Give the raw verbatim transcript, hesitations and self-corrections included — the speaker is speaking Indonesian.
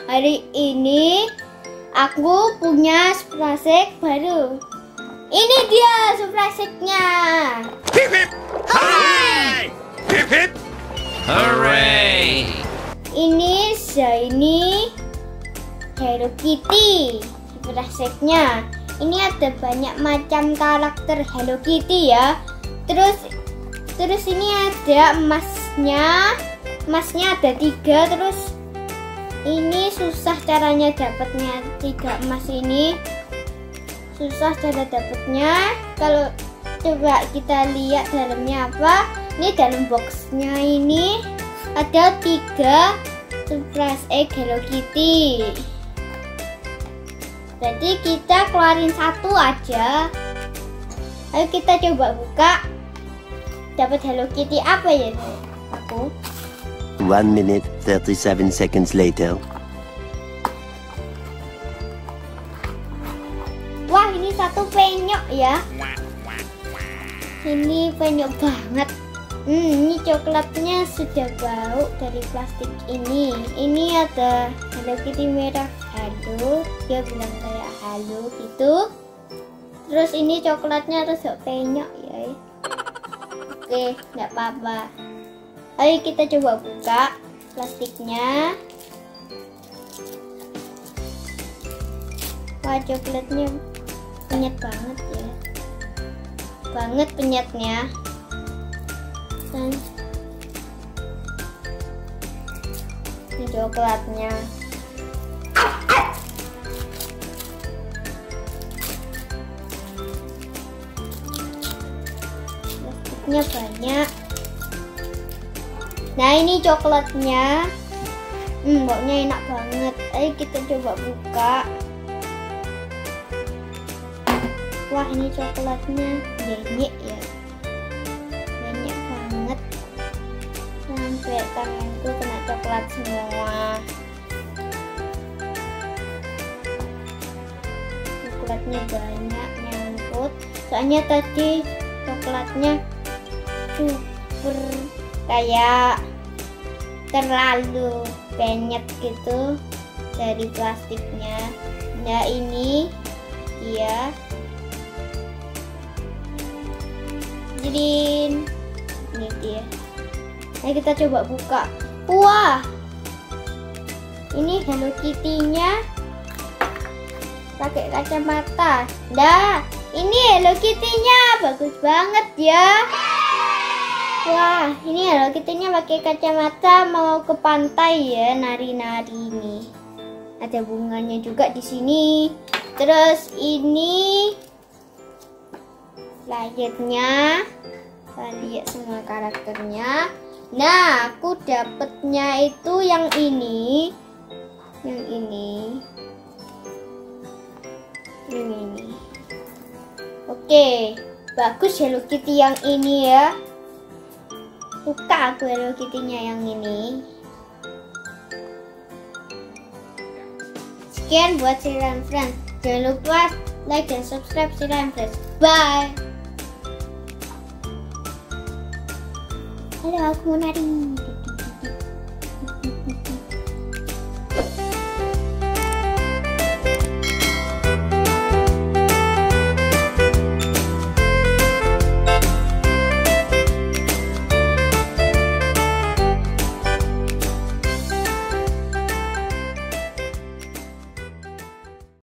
Hari ini aku punya surprise baru. Ini dia surprise-nya. Hip hip hooray! Hip hip hooray! Ini Shiny Hello Kitty surprise-nya. Ini ada banyak macam karakter Hello Kitty ya. Terus terus ini ada emasnya. Emasnya ada tiga. Terus ini susah caranya dapatnya tiga emas ini. Susah cara dapatnya. Kalau coba kita lihat dalamnya apa. Ini dalam boxnya ini ada tiga surprise egg Hello Kitty. Berarti kita keluarin satu aja. Ayo kita coba buka. Dapat Hello Kitty apa ya aku? One minute thirty-seven seconds later. Wah, ini satu penyok ya. Ini penyok banget. Hmm, ini coklatnya sudah bau dari plastik ini. Ini ada Hello Kitty merah halo. Dia bilang kayak halo gitu. Terus ini coklatnya rada penyok ya. Oke, nggak apa-apa. Ayo kita coba buka plastiknya. Wah, coklatnya penyet banget ya. Banget penyetnya. Dan ini coklatnya. Plastiknya banyak. Nah, ini coklatnya. Hmm, baunya enak banget. Ayo kita coba buka. Wah, ini coklatnya banyak ya. Banyak banget. Sampai tanganku kena coklat semua. Coklatnya banyak nyangkut. Soalnya tadi coklatnya super kayak terlalu banyak gitu dari plastiknya. Nah, ini dia. Jadiin. Ini dia. Nah, kita coba buka. Wah, ini Hello Kitty-nya pakai kacamata. Nah, ini Hello Kitty-nya bagus banget ya. Wah, ini Hello Kitty-nya pakai kacamata mau ke pantai ya, nari-nari ini. Ada bunganya juga di sini. Terus ini layarnya. Kita lihat semua karakternya. Nah, aku dapetnya itu yang ini. Yang ini. Yang ini. Oke, bagus Hello Kitty yang ini ya. Suka aku Hello Kitty-nya yang ini. Sekian buat Siram Friends. Jangan lupa like dan subscribe Siram Friends. Bye. Halo, aku mau nari.